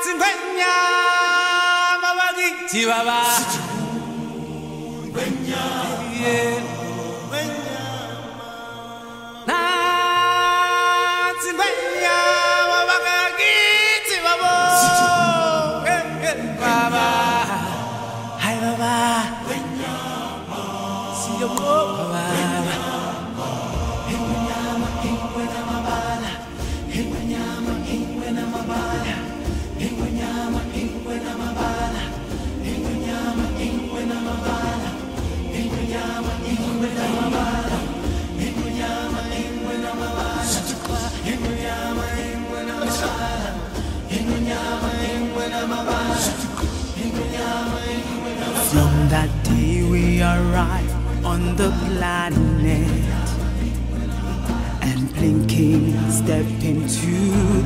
Chihuahua. Yeah. From that day we arrived on the planet, and blinking stepped into